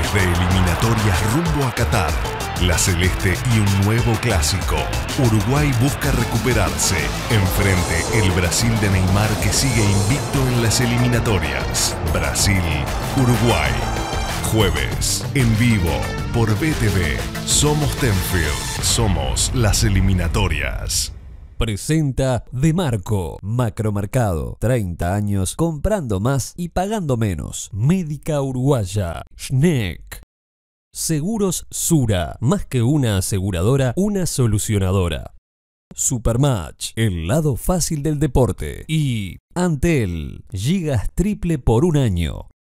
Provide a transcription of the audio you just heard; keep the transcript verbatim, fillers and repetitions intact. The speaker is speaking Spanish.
de eliminatorias rumbo a Qatar. La Celeste y un nuevo clásico. Uruguay busca recuperarse. Enfrente el Brasil de Neymar que sigue invicto en las eliminatorias. Brasil-Uruguay. Jueves, en vivo, por B T V. Somos Tenfield. Somos las eliminatorias. Presenta De Marco, Macromercado, treinta años comprando más y pagando menos. Médica Uruguaya, Schneck. Seguros Sura, más que una aseguradora, una solucionadora. Supermatch, el lado fácil del deporte. Y Antel, gigas triple por un año.